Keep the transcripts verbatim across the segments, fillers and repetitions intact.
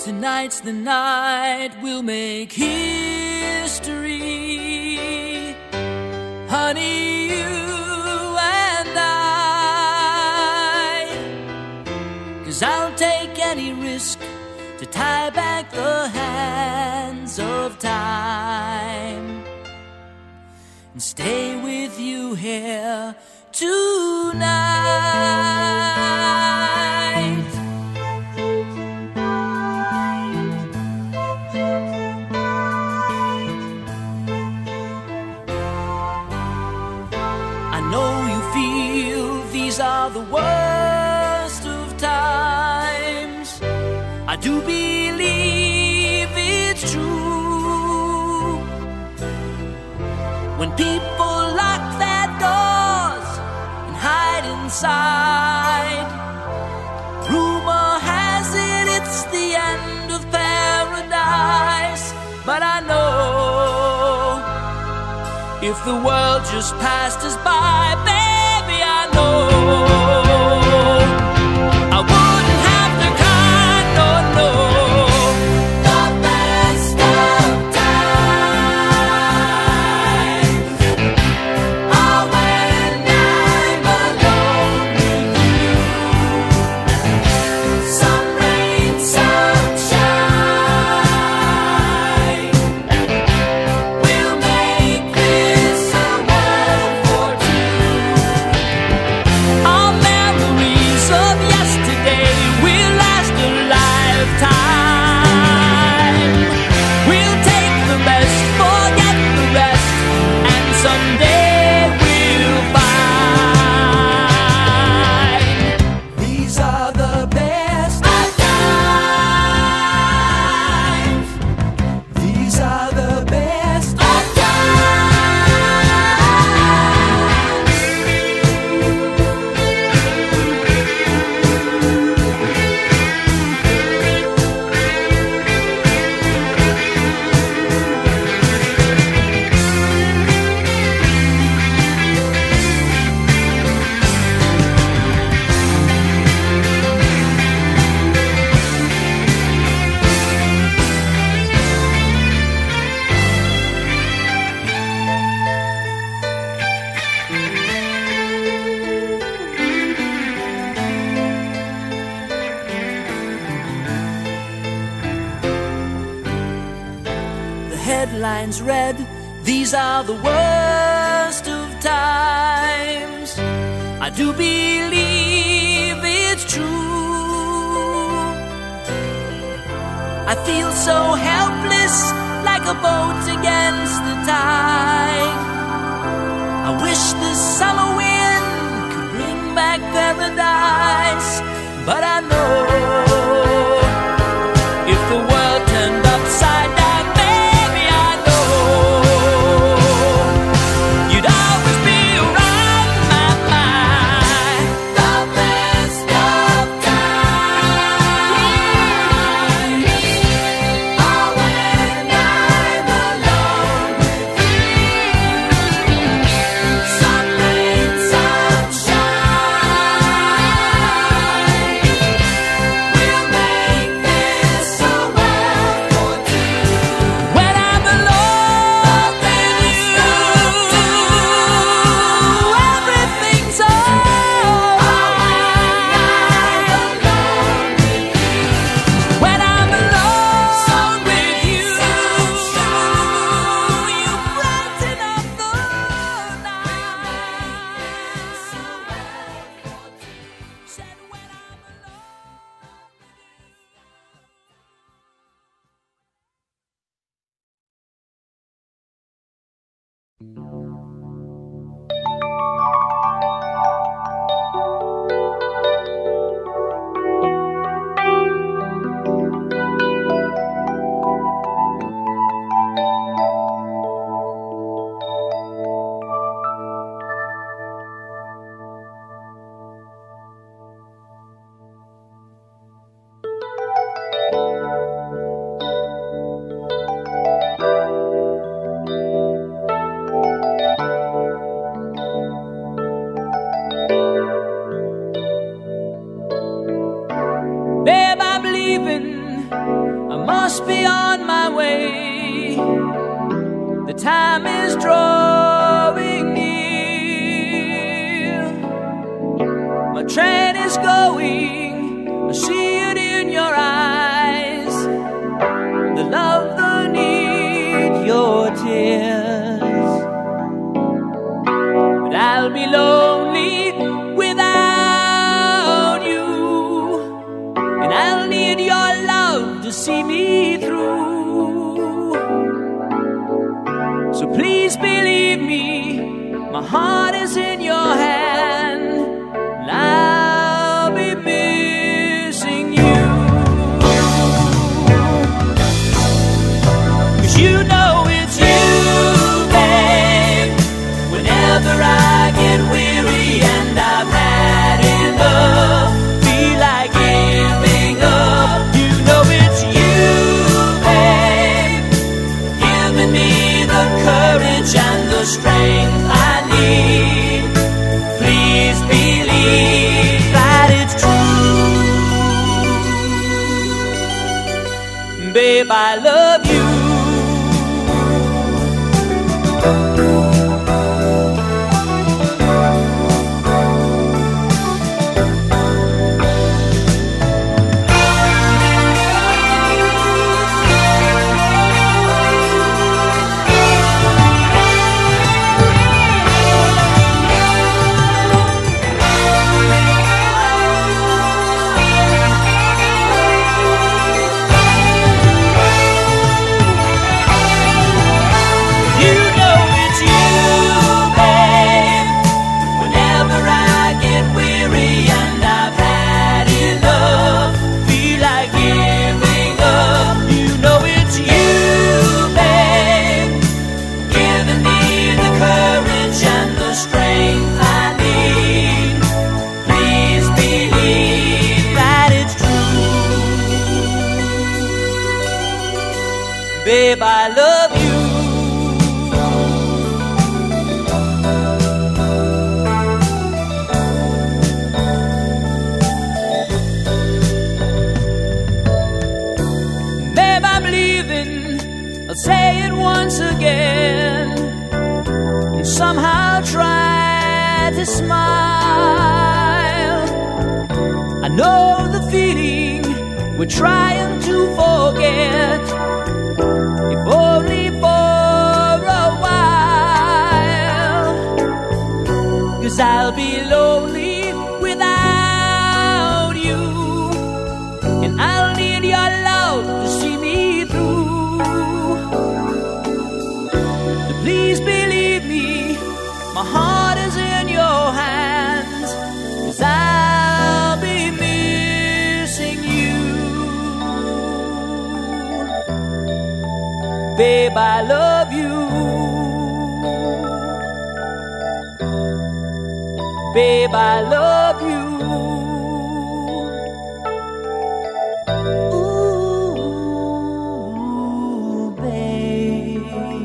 Tonight's the night we'll make history, honey, you and I. 'Cause I'll take any risk to tie back the hands of time and stay with you here tonight. I know you feel these are the worst of times. I do believe it's true. When people lock their doors and hide inside, rumor has it it's the end of paradise. But I know if the world just passed us by, baby, I know I wouldn't have to cry, no, no. The best of times are when I'm alone with you. Some rain, some shine, we'll make this a world for two. Our memories of yesterday will last a lifetime. We'll take the best, forget the rest, and someday we'll find these are the best of times. These are the best of times. The headlines read, these are the worst of times. I do believe it's true. I feel so helpless, like a boat against the tide. I wish the summer wind could bring back paradise. But I know if the world turned upside down, baby, I know you'd always be around my mind. The best of times are when I'm alone with you. Some rain, some shine, we'll make this a world for two. When I'm alone with you, everything's alright. When I'm alone with you, you brighten up the night. Said when I'm alone with you. must be on my way. The time is drawing near. My train is going, I see it in your eyes. The love, the need, your tears. But I'll be lonely without you, and I'll need your love to see me through. So please believe me, my heart is in your hand, and I'll be missing you. 'Cause you know it's you, babe. Whenever I get weary and I've had enough, feel like giving up, you know it's you, babe, giving me the courage and the strength I need. Please believe that it's true. Babe, I love you. Babe, I love you. Babe, I'm leaving. I'll say it once again, and somehow try to smile. I know the feeling we're trying to forget, if only for a while. 'Cause I'll be lonely without you, and I'll need your love to see me through. So please believe me, my heart is in your hands, 'cause I'll be missing you. Babe, I love you. Babe, I love you. Ooh, babe.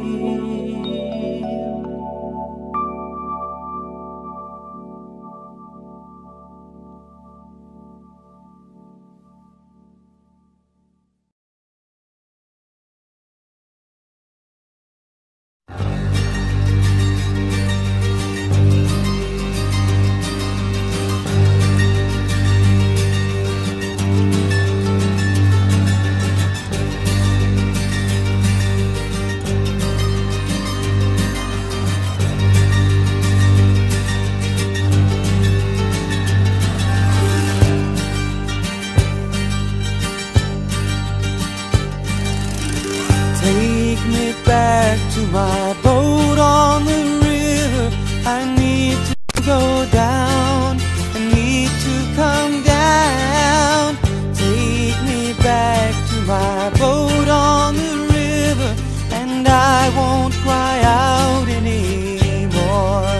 Take me back to my boat on the river. I need to go down, I need to come down. Take me back to my boat on the river, and I won't cry out anymore.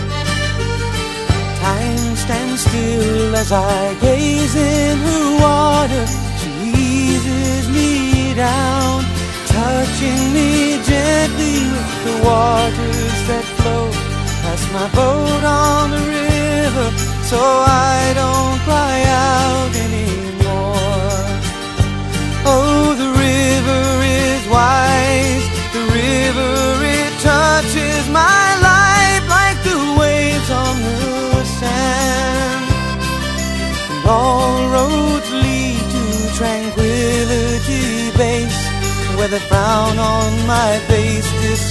Time stands still as I gaze in her water. She eases me down, touching me gently with the waters that flow past my boat on the river, so I don't cry out anymore. Oh, the river tranquility base, where the frown on my face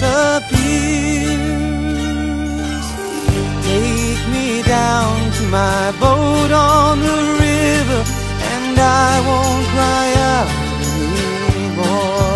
disappears. Take me down to my boat on the river, and I won't cry out anymore.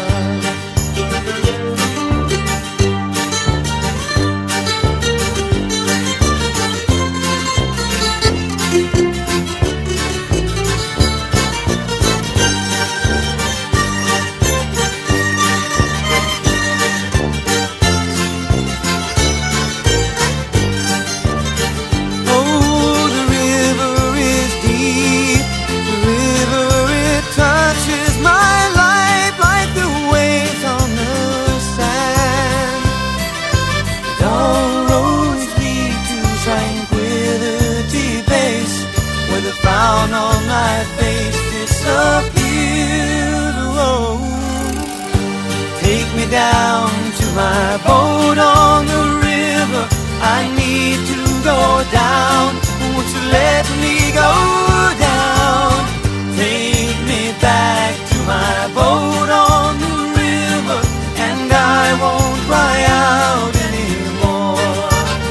On my face disappeared. Oh, take me down to my boat on the river. I need to go down. Won't you let me go down? Take me back to my boat on the river, and I won't cry out anymore.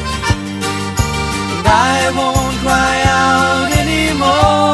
And I won't cry out anymore.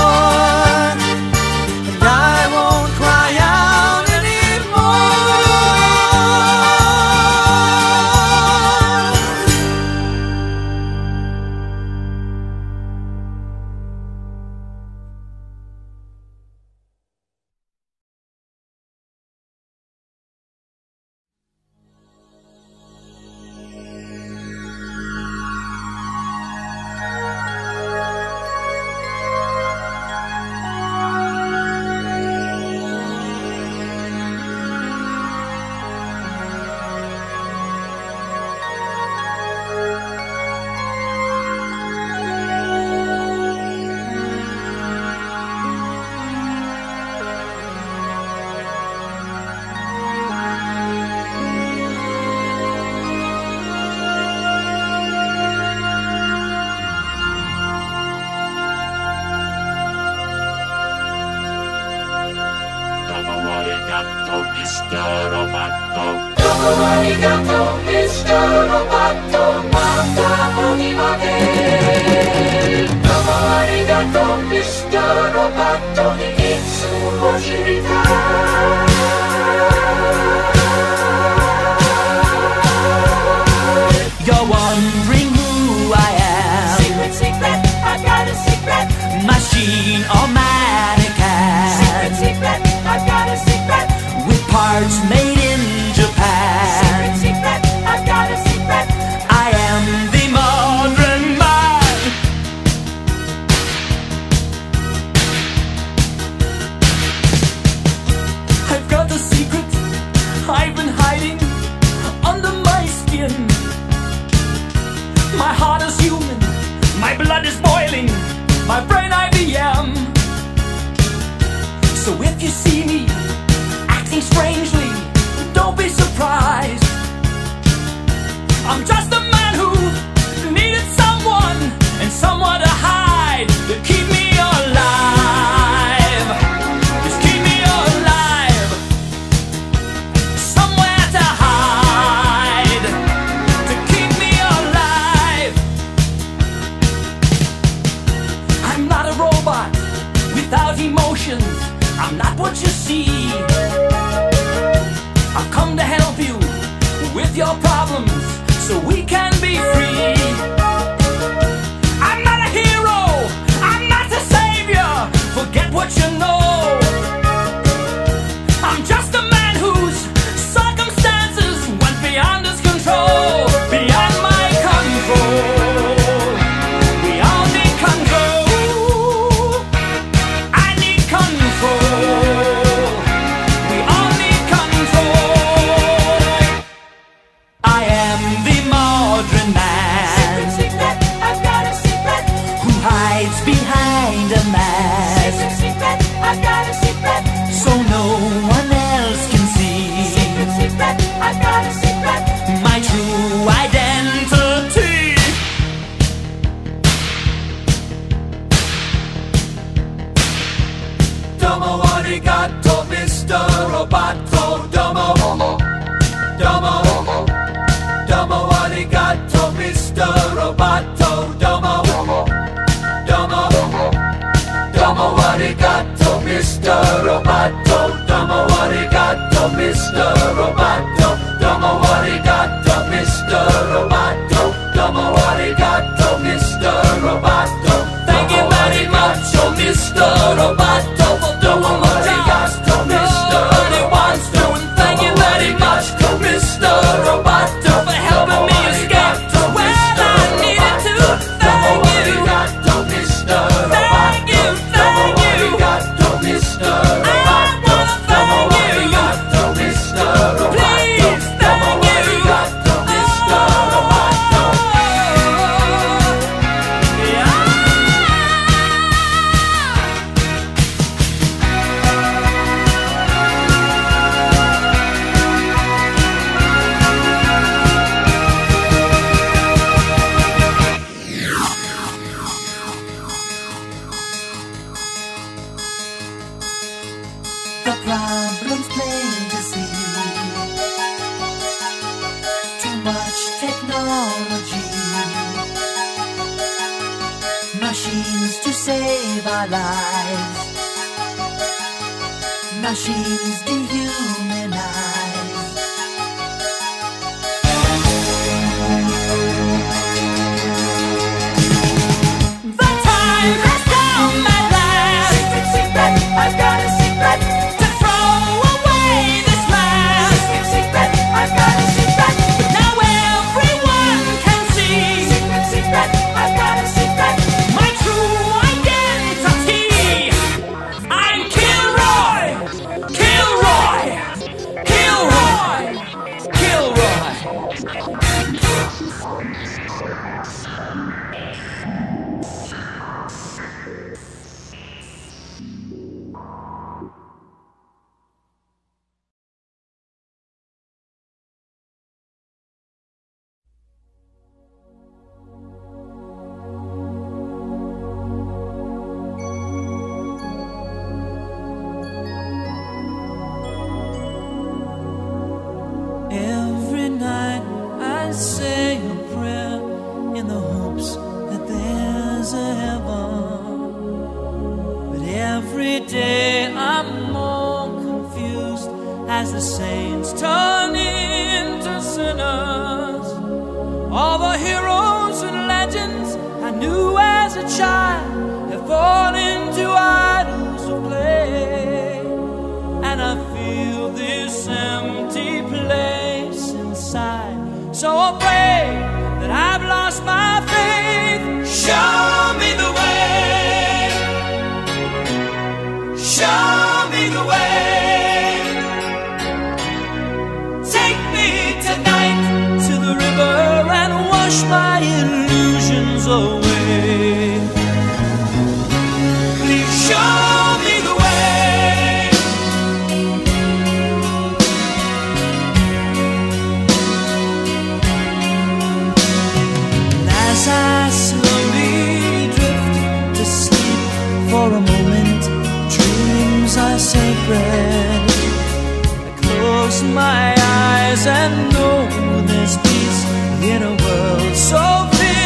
You're wondering who I am. Secret, secret, I got a secret. Machine or mannequin. Secret, secret, I got a secret. With parts made in Japan. Secret, secret, I got a secret. I am the modern man. I've got a secret I've been hiding under my skin. My heart is human, my blood is boiling, my brain I B M. So if you see me acting strangely, don't be surprised. I'm just a man who needed someone and someone to hide, to keep me alive. Just keep me alive. Somewhere to hide, to keep me alive. I'm not a robot without emotions. I'm not what you see. I've come to help you with your problems so we can be free. I'm not a hero, I'm not a savior. Forget what you know. I'm just a man whose circumstances went beyond his control, beyond my control. We all need control. I need control. We all need control. I am the modern man. Secret, secret, I've got a secret. Who hides behind a mask. Secret, secret, I've got domo arigato, Mister Roboto. Domo, domo, domo arigato, Mister Roboto. Domo, domo, domo arigato, Mister Roboto. Domo arigato, Mister Roboto. Domo arigato, Mister Roboto. Domo arigato, Mister Roboto. Thank you very much, oh Mister Roboto, for doing my arigato, Mister Roboto. And thank you very much, Mister Roboto, for helping me escape to where I needed to. Thank you, Mister Roboto. Thank you, thank you, Mister Roboto. I wanna thank you, Mister Roboto. Please, thank you, Mister Roboto. The problem's plain to see. Too much technology, machines to save our lives, machines dehumanize. The time has come at last. Secret, secret, I've got a secret. To throw away this mask. Secret, secret, I've got a secret. But now everyone can see Secret, secret, I've got a secret. my true identity. I'm Kilroy, Kilroy, Kilroy, Kilroy. Every night I say a prayer in the hopes that there's a heaven. But every day I'm more confused as the saints turn into sinners. All the heroes and legends I knew as a child have fallen into idols of clay. And I feel this empty place inside, so afraid that I've lost my faith. Show me the way, show me the way. Take me tonight to the river and wash my illusions away. Please show me the way. As I slowly drift to sleep for a moment, dreams are sacred. I close my eyes and know there's peace in a world so filled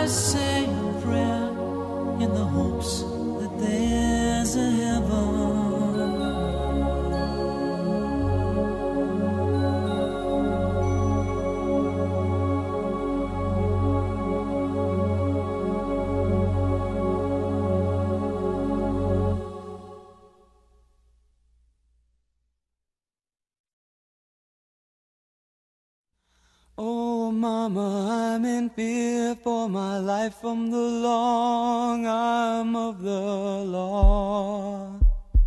I say a prayer in the hopes that there's a heaven. Oh, Mama, I'm in fear for my life from the long arm of the law.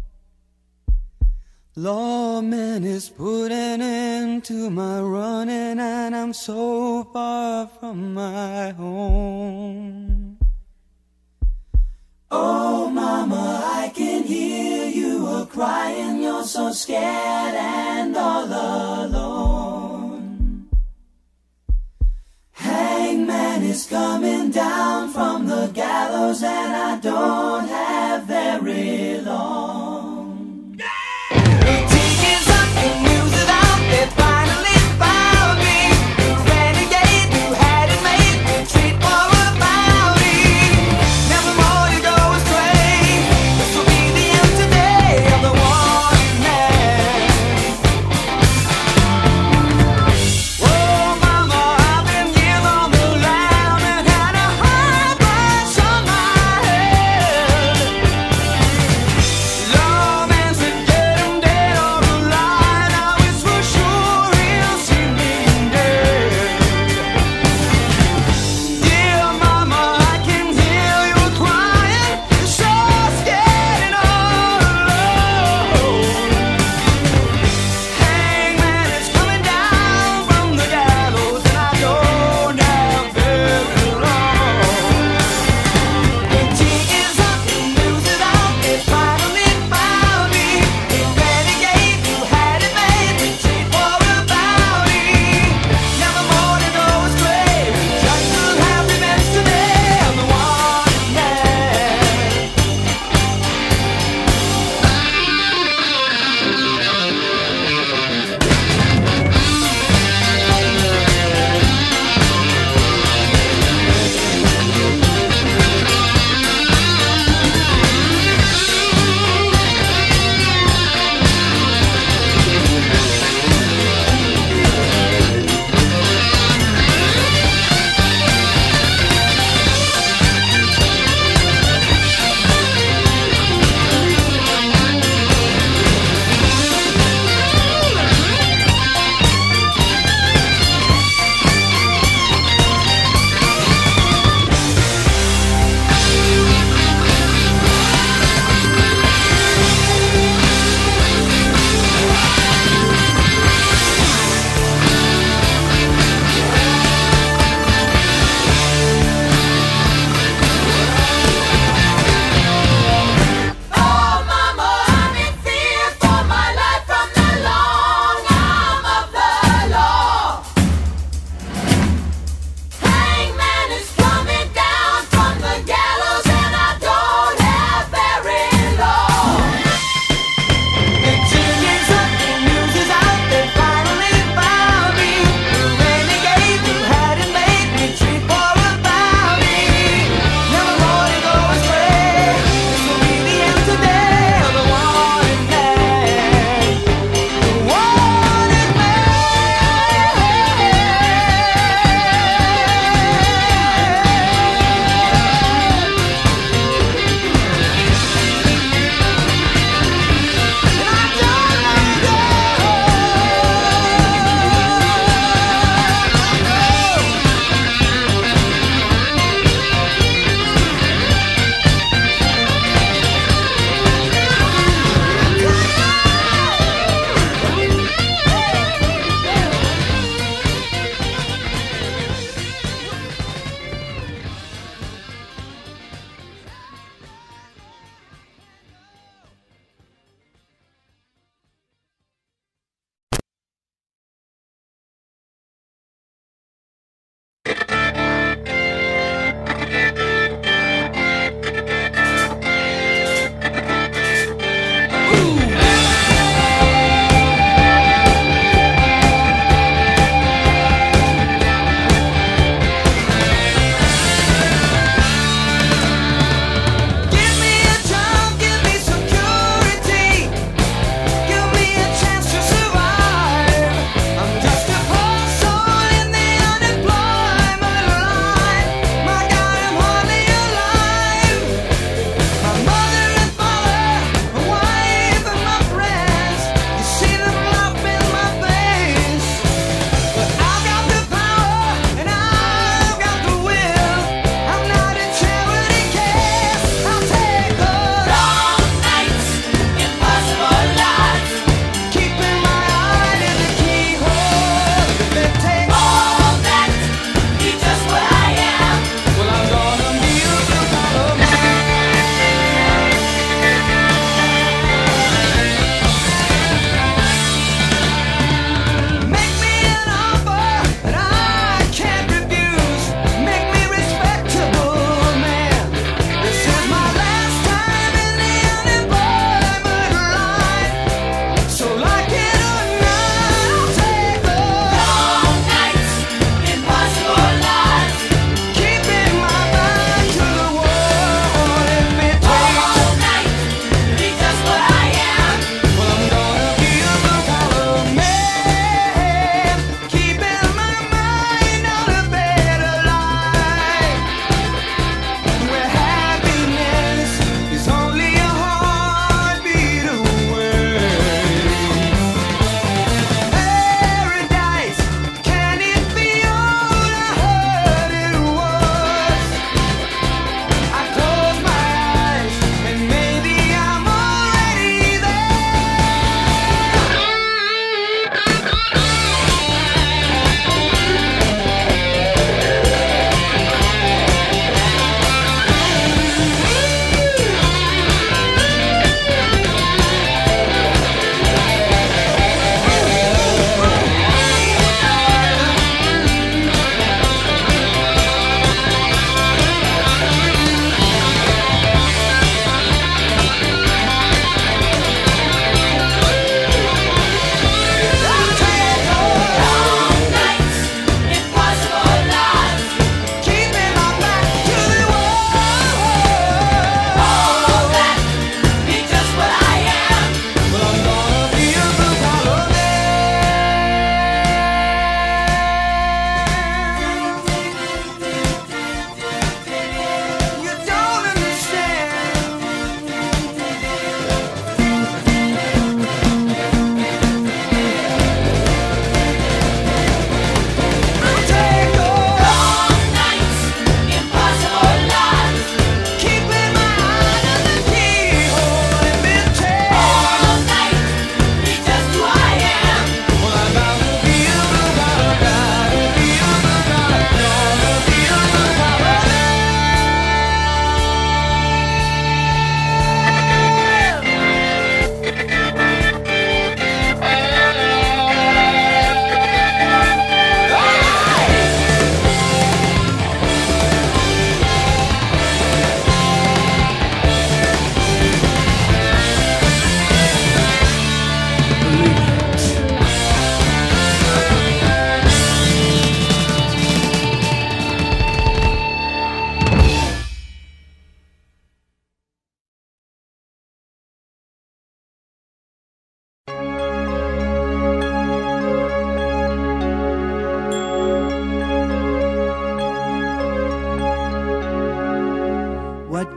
Lawman is putting an end to my running, and I'm so far from my home. Oh, Mama, I can hear you a crying. You're so scared and all alone. Hangman is coming down from the gallows, and I don't have very long. The tea is up, the news is out, they finally found me. The renegade who had it made, retreat for a bounty. Never more to go astray, this will be the end today of the wanted man. Oh, Mama, I've been years on the lam and had a high price on my head.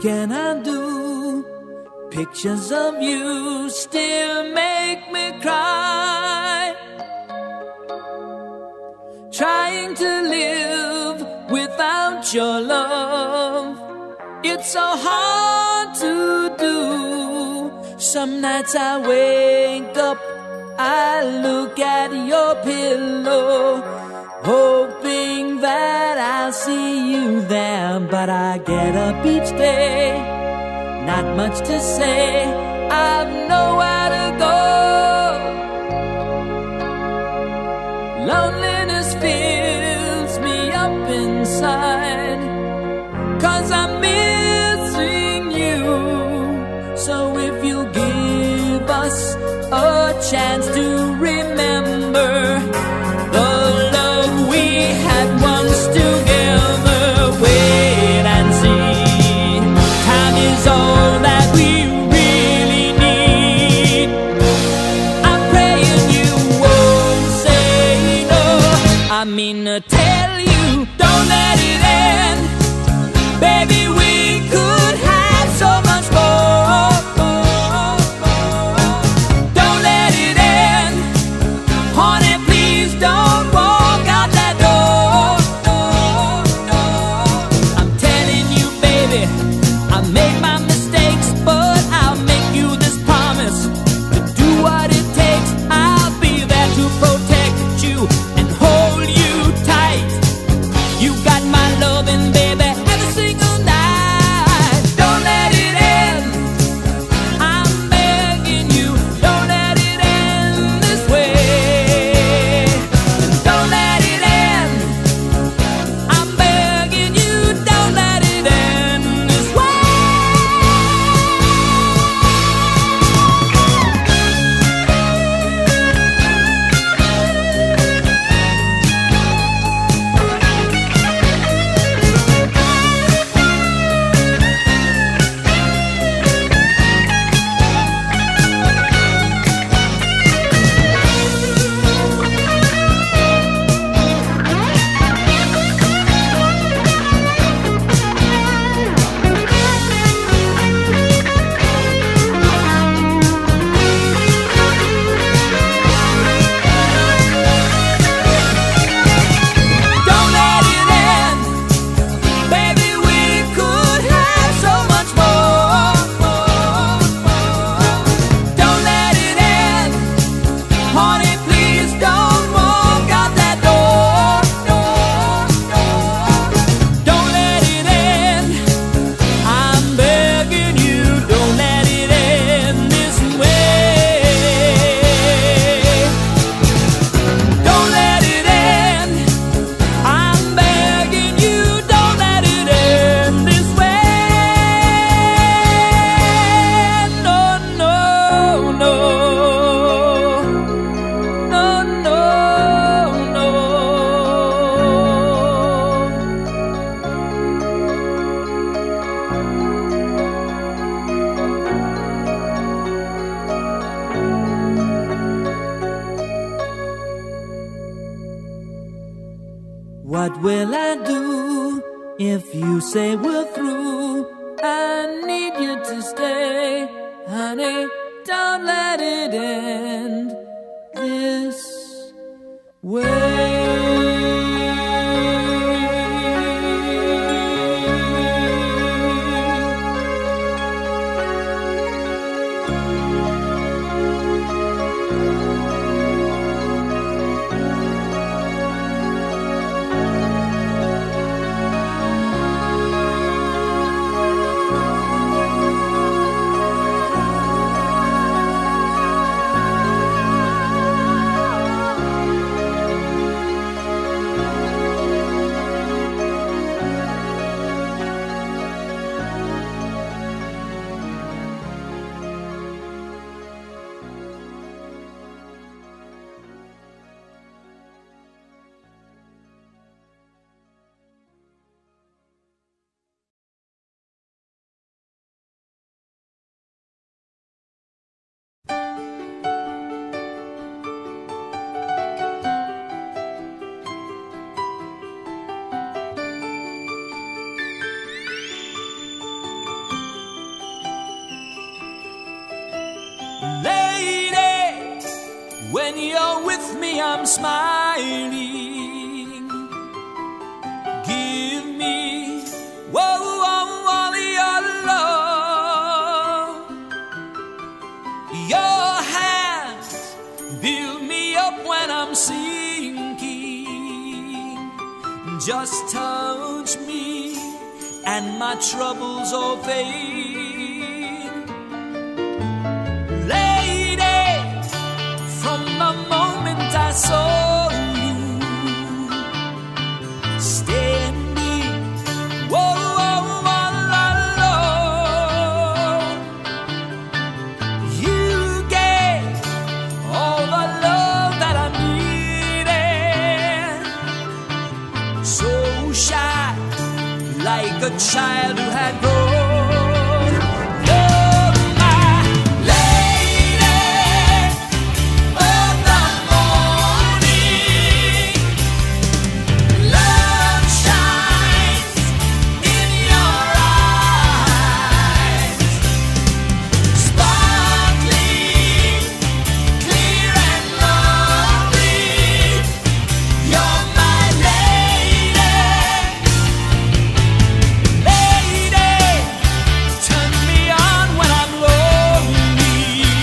can I do? Pictures of you still make me cry. Trying to live without your love, it's so hard to do. Some nights I wake up, I look at your pillow, hoping that I'll see you there. But I get up each day, not much to say, I've nowhere to go. Loneliness fills me up inside, 'cause I'm missing you. So if you give us a chance to remember the love we had once together, wait and see. Time is all that we really need. I'm praying you won't say no. I mean to tell you, don't let it end. Baby, we could have so much more. Don't let it end. Honey, please don't walk out that door. I'm telling you, baby, I made my mistakes, but I'll make you this promise. To do what it takes, I'll be there to protect you and hold you tight. You got my loving, baby, every single night. Don't let it end. I'm begging you, don't let it end this way. Don't let it end. I'm begging you, don't let it end this way. Don't let it end. Baby, we could have so much more. Don't let it end. Honey, please don't walk out that door. Don't let it end. I'm begging you, don't let it end this way. Don't let it end. I'm begging you, don't let it end this way. No, no, no. No, no, no. What will I do if you say we're through? I need you to stay, honey. Don't let it end this way. me I'm smiling. Give me, whoa, whoa, all your love. Your hands build me up when I'm sinking. Just touch me and my troubles all fade. Lady, from the moment I saw you standing, whoa, whoa, all alone, you gave all the love that I needed. So shy, like a child who had grown. You're my lady of the morning. Love shines in your eyes, sparkling, clear and lovely. You're my lady. Lady, turn me on when I'm lonely.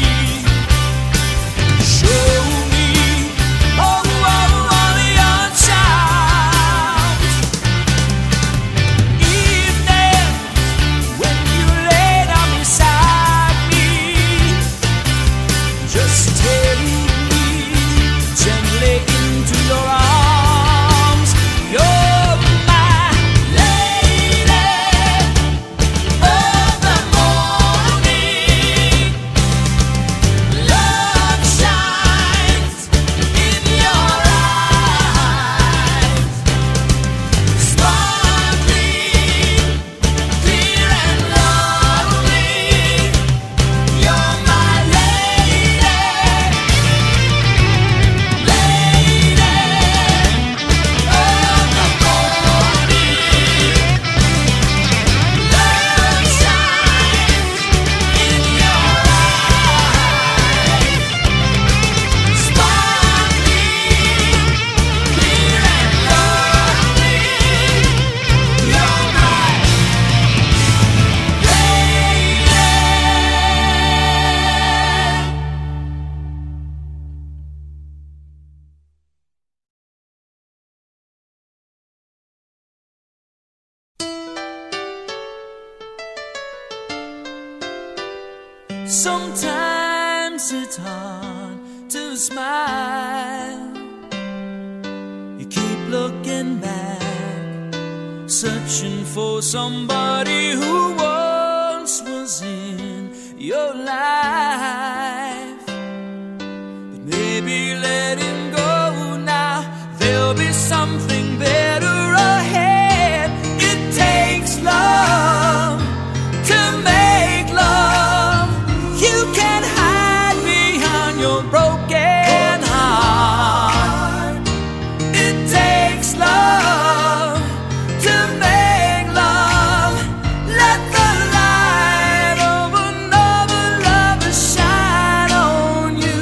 Show me, oh, oh, all your charms. Evenings when you lay down beside me, just take me gently into your arms. You're my lady of the morning. Love shines in your eyes, sparkling, clear and lovely. You're my lady, lady of the morning. Love shines in your eyes, sparkling, clear and lovely. You're my Sometimes it's hard to smile. You keep looking back, searching for somebody who once was in your life. But maybe let him go now, there'll be something better ahead. It takes love to make love. You can't hide behind your broken heart. It takes love to make love. Let the light of another lover shine on you.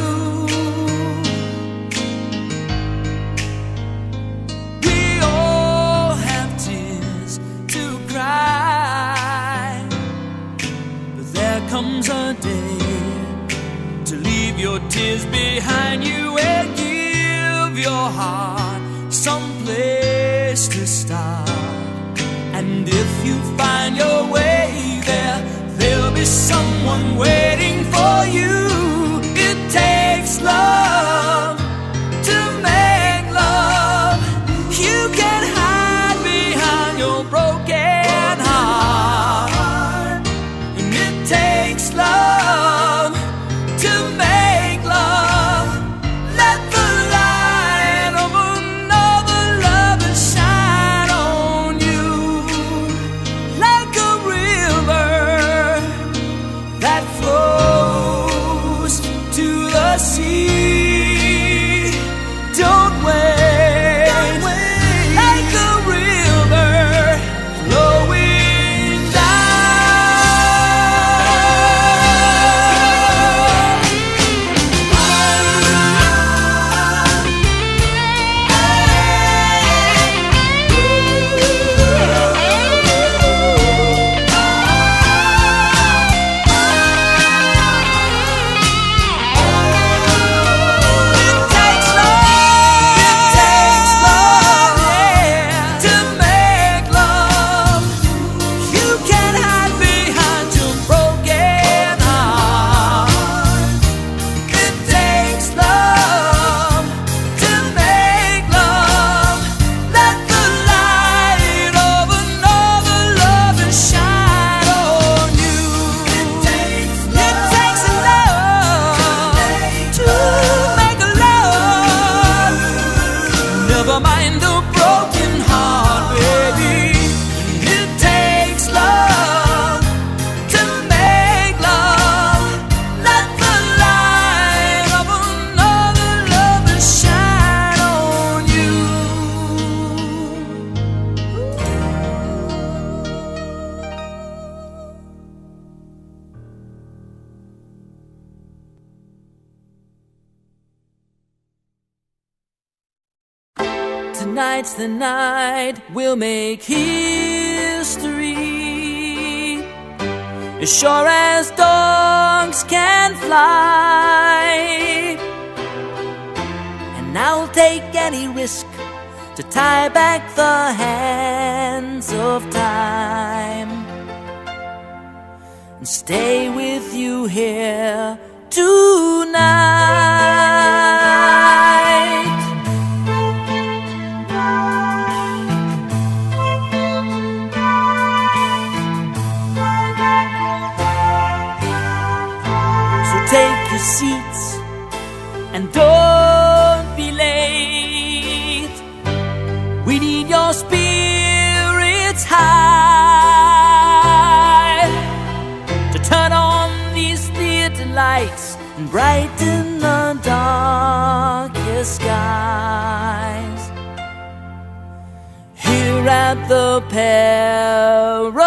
We all have tears to cry, but there comes a day to leave your tears behind you and give your heart some place to start. And if you find your way there, there'll be someone waiting for you. It takes love to make love. You can hide behind your broken heart. And it takes love to make love. Let the light of another lover shine on you. Let tonight's the night we'll make history. As sure as dogs can fly, and I'll take any risk to tie back the hands of time and stay with you here tonight. So take your seats and don't be late. We need your spirits high to turn on these theater lights and brighten the darkest skies. Here at the Paradise